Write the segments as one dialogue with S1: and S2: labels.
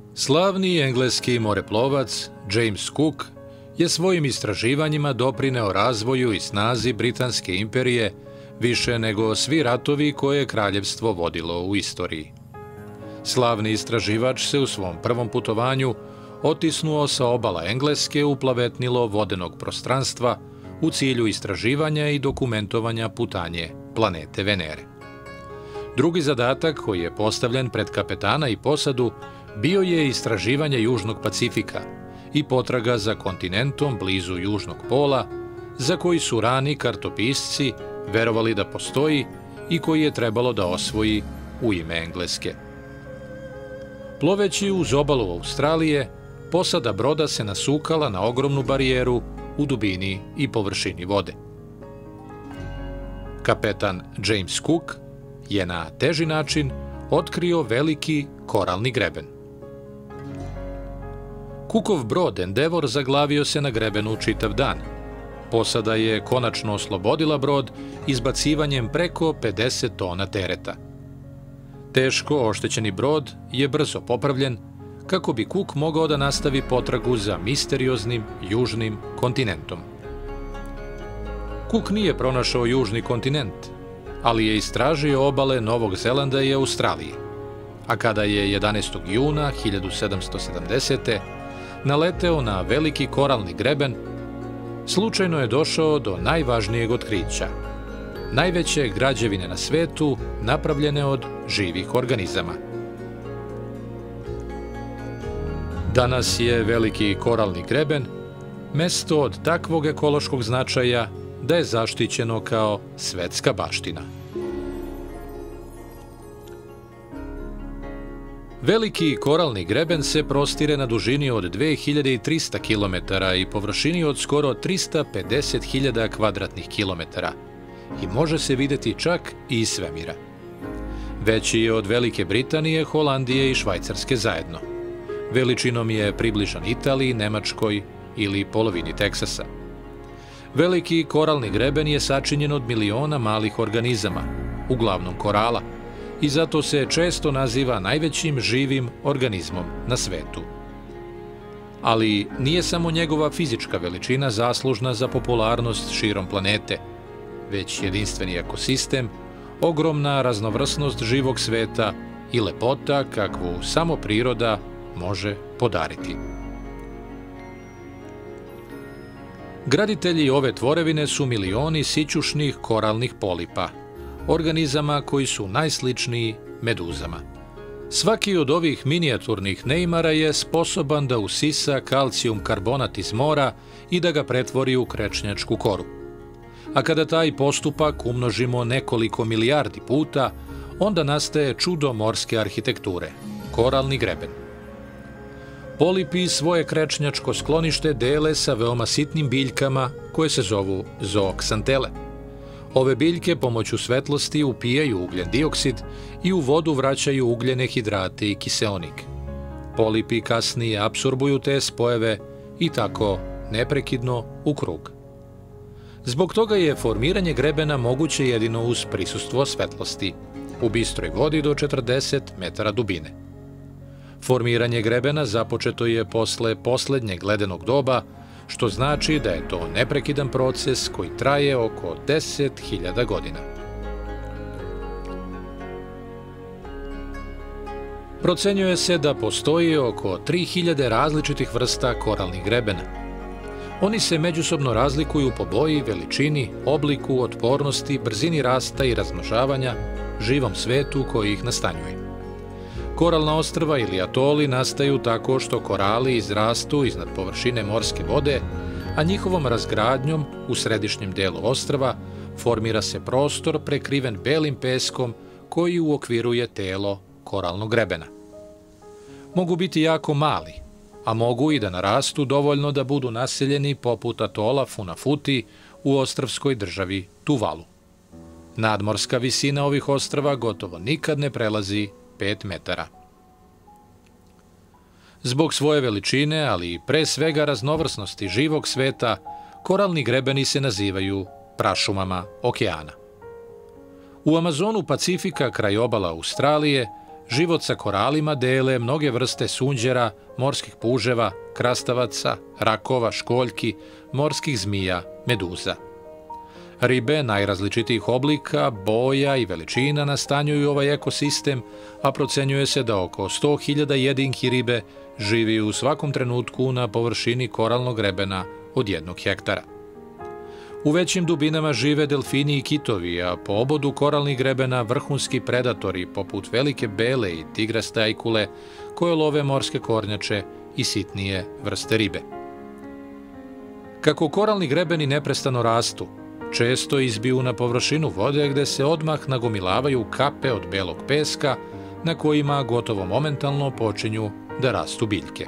S1: Slavni engleski moreplovac James Cook je svojim istraživanjima doprineo razvoju i snazi Britanske imperije više nego svi ratovi koje je kraljevstvo vodilo u istoriji. Slavni istraživač se u svom prvom putovanju otisnuo sa obala Engleske u plavetnilo vodenog prostranstva u cilju istraživanja i dokumentovanja putanje planete Venere. Drugi zadatak koji je postavljen pred kapetana i posadu bio je istraživanje Južnog Pacifika i potraga za kontinentom blizu Južnog pola, za koji su rani kartopisci verovali da postoji i koji je trebalo da osvoji u ime Engleske. Ploveći uz obalu Australije, posada broda se nasukala na ogromnu barijeru u dubini i površini vode. Kapetan James Cook je na teži način otkrio veliki koralni greben. Cookov brod Endeavour zaglavio se na grebenu čitav dan. Posada je konačno oslobodila brod izbacivanjem preko 50 tona tereta. Teško oštećeni brod je brzo popravljen kako bi Cook mogao da nastavi potragu za misterioznim južnim kontinentom. Cook nije pronašao južni kontinent, ali je istražio obale Novog Zelanda i Australije, a kada je 11. juna 1770. naleteo na veliki koralni greben, slučajno je došao do najvažnijeg otkrića, najveće građevine na svetu napravljene od živih organizama. Danas je veliki koralni greben mesto od takvog ekološkog značaja da je zaštićeno kao svetska baština. Veliki koralni greben se prostire na dužini od 2300 km i površini od skoro 350.000 kvadratnih kilometara i može se videti čak i iz svemira. Veći je od Velike Britanije, Holandije i Švajcarske zajedno. Veličinom je približan Italiji, Nemačkoj ili polovini Teksasa. Veliki koralni greben je sačinjen od miliona malih organizama, uglavnom korala, i zato se često naziva najvećim živim organizmom na svetu. Ali nije samo njegova fizička veličina zaslužna za popularnost širom planete, već jedinstveni ekosistem, ogromna raznovrsnost živog sveta i lepota kakvu samo priroda može podariti. Graditelji ove tvorevine su milioni sićušnih koralnih polipa, organizama koji su najsličniji meduzama. Svaki od ovih minijaturnih neimara je sposoban da usisa kalcijum karbonat iz mora i da ga pretvori u krečnjačku koru. A kada taj postupak umnožimo nekoliko milijardi puta, onda nastaje čudo morske arhitekture – koralni greben. Polipi svoje krečnjačko sklonište dele sa veoma sitnim biljkama koje se zovu zooksantele. Ove biljke pomoću svetlosti upijaju ugljen dioksid i u vodu vraćaju ugljene hidrate i kiseonik. Polipi kasnije apsorbuju te spojeve i tako neprekidno u krug. Zbog toga je formiranje grebena moguće jedino uz prisustvo svetlosti, u bistroj vodi do 40 metara dubine. Formiranje grebena započeto je posle poslednjeg ledenog doba, što znači da je to neprekidan proces koji traje oko 10.000 godina. Procenjuje se da postoji oko 3000 različitih vrsta koralnih grebena. Oni se međusobno razlikuju po boji, veličini, obliku, otpornosti, brzini rasta i razmnožavanja, živom svetu koji ih nastanjuje. Koralna ostrva ili atoli nastaju tako što korali izrastu iznad površine morske vode, a njihovom razgradnjom u središnjem delu ostrva formira se prostor prekriven belim peskom koji uokviruje telo koralnog grebena. Mogu biti jako mali, a mogu i da narastu dovoljno da budu naseljeni poput atola Funafuti u ostrvskoj državi Tuvalu. Nadmorska visina ovih ostrva gotovo nikad ne prelazi 5 metara. Zbog svoje veličine, ali i pre svega raznovrsnosti živog sveta, koralni grebeni se nazivaju prašumama okeana. U Amazonu Pacifika kraj obala Australije život sa koralima dele mnoge vrste sunđera, morskih puževa, krastavaca, rakova, školjki, morskih zmija, meduza. Ribe najrazličitijih oblika, boja i veličina nastanjuju ovaj ekosistem, a procenjuje se da oko 100.000 jedinki ribe živi u svakom trenutku na površini koralnog grebena od 1 hektara. U većim dubinama žive delfini i kitovi, a po obodu koralnih grebena vrhunski predatori poput velike bele i tigraste ajkule koje love morske kornjače i sitnije vrste ribe. Kako koralni grebeni neprestano rastu, često izbiju na površinu vode gde se odmah nagomilavaju kape od belog peska na kojima gotovo momentalno počinju da rastu biljke.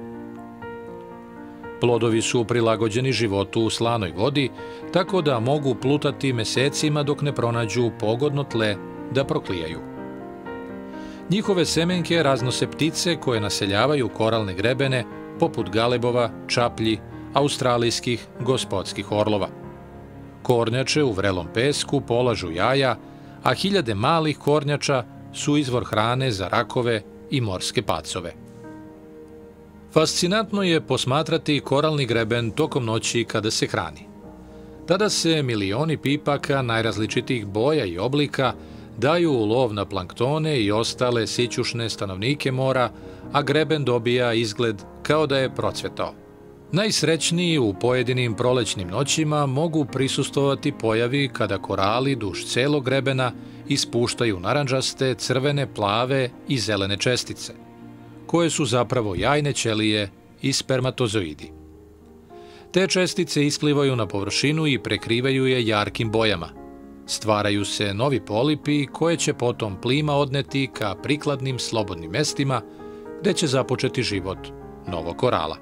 S1: Plodovi su prilagođeni životu u slanoj vodi, tako da mogu plutati mesecima dok ne pronađu pogodno tle da proklijaju. Njihove semenke raznose ptice koje naseljavaju koralne grebene poput galebova, čaplji, australijskih gospodskih orlova. Kornjače u vrelom pesku polažu jaja, a hiljade malih kornjača su izvor hrane za rakove i morske pacove. Fascinantno je posmatrati koralni greben tokom noći kada se hrani. Tada se milioni pipaka najrazličitijih boja i oblika daju u lov na planktone i ostale sićušne stanovnike mora, a greben dobija izgled kao da je procvetao. Najsrećniji u pojedinim prolećnim noćima mogu prisustvovati pojavi kada korali duž celog grebena ispuštaju narandžaste, crvene, plave i zelene čestice, koje su zapravo jajne ćelije i spermatozoidi. Te čestice isplivaju na površinu i prekrivaju je jarkim bojama. Stvaraju se novi polipi koje će potom plima odneti ka prikladnim slobodnim mestima gde će započeti život novog korala.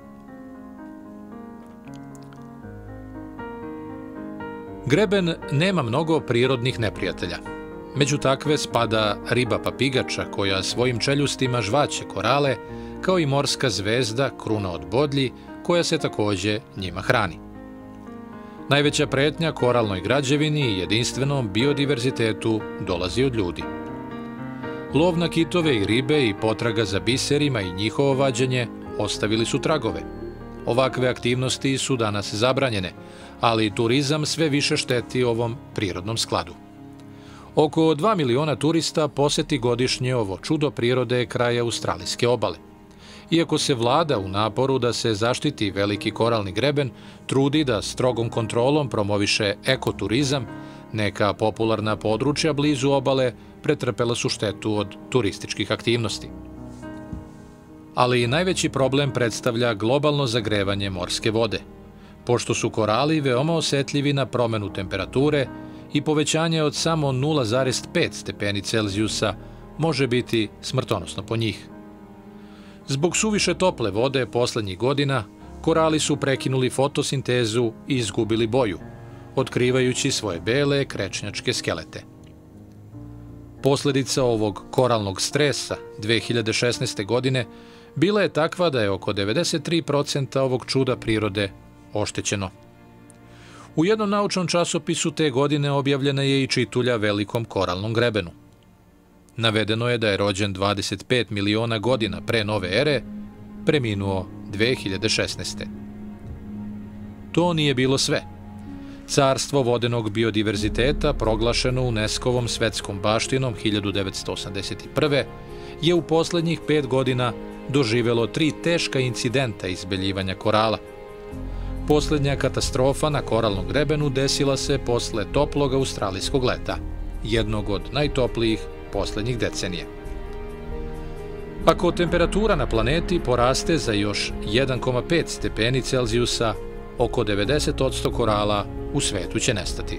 S1: Greben nema mnogo prirodnih neprijatelja. Među takve spada riba papigača koja svojim čeljustima žvaće korale, kao i morska zvezda kruna od bodlji koja se takođe njima hrani. Najveća pretnja koralnoj građevini i jedinstvenom biodiverzitetu dolazi od ljudi. Lov na kitove i ribe i potraga za biserima i njihovo vađenje ostavili su tragove. Ovakve aktivnosti su danas zabranjene, ali turizam sve više šteti ovom prirodnom skladu. Oko 2 miliona turista poseti godišnje ovo čudo prirode kraja australijske obale. Iako se vlada u naporu da se zaštiti veliki koralni greben trudi da strogom kontrolom promoviše ekoturizam, neka popularna područja blizu obale pretrpela su štetu od turističkih aktivnosti. Ali najveći problem predstavlja globalno zagrevanje morske vode, pošto su korali veoma osetljivi na promenu temperature i povećanje od samo 0,5 stepeni Celzijusa može biti smrtonosno po njih. Zbog suviše tople vode poslednjih godina, korali su prekinuli fotosintezu i izgubili boju, otkrivajući svoje bele krečnjačke skelete. Posledica ovog koralnog stresa 2016. godine bila je takva da je oko 93% ovog čuda prirode oštećeno. U jednom naučnom časopisu te godine objavljena je i čitulja velikom koralnom grebenu. Navedeno je da je rođen 25 miliona godina pre nove ere, preminuo 2016. To nije bilo sve. Carstvo vodenog biodiverziteta, proglašeno UNESCO-vom svetskom baštinom 1981. je u poslednjih 5 godina doživelo 3 teška incidenta izbeljivanja korala. Poslednja katastrofa na koralnom grebenu desila se posle toplog australijskog leta, jednog od najtoplijih poslednjih decenija. Ako temperatura na planeti poraste za još 1,5 stepeni Celzijusa, oko 90% korala u svetu će nestati.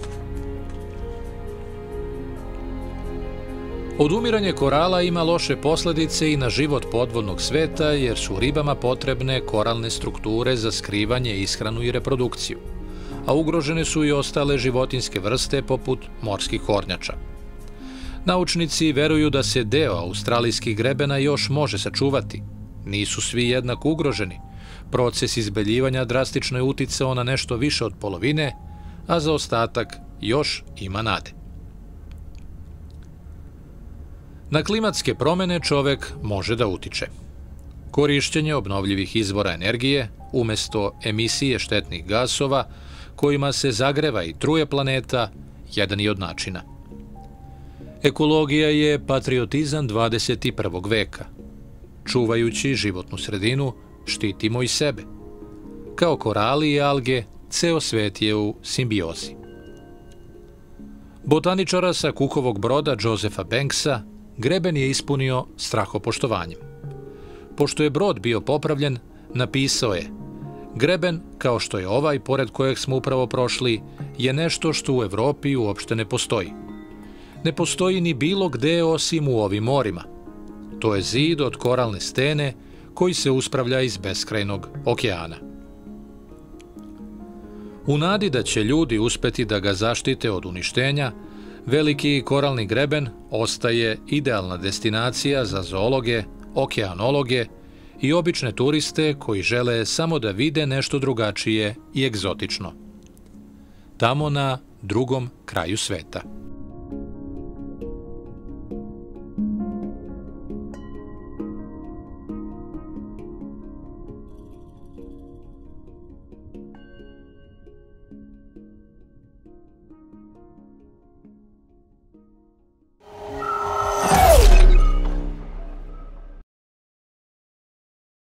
S1: Odumiranje korala ima loše posledice i na život podvodnog sveta jer su ribama potrebne koralne strukture za skrivanje, ishranu i reprodukciju, a ugrožene su i ostale životinjske vrste poput morskih kornjača. Naučnici veruju da se deo australijskih grebena još može sačuvati. Nisu svi jednako ugroženi. Proces izbeljivanja drastično je uticao na nešto više od polovine, a za ostatak još ima nade. Na klimatske promene čovek može da utiče. Korišćenje obnovljivih izvora energije umesto emisije štetnih gasova kojima se zagreva i truje planeta jedan je od načina. Ekologija je patriotizam 21. veka. Čuvajući životnu sredinu, štitimo i sebe. Kao korali i alge, ceo svet je u simbiozi. Botaničara sa Cookovog broda Josepha Banksa greben je ispunio strahopoštovanjem. Pošto je brod bio popravljen, napisao je: greben, kao što je ovaj pored kojeg smo upravo prošli, je nešto što u Evropi uopšte ne postoji. Ne postoji ni bilo gde osim u ovim morima. To je zid od koralne stene koji se uspravlja iz beskrajnog okeana. U nadi da će ljudi uspeti da ga zaštite od uništenja, veliki koralni greben ostaje idealna destinacija za zoologe, okeanologe i obične turiste koji žele samo da vide nešto drugačije i egzotično. Tamo na drugom kraju sveta.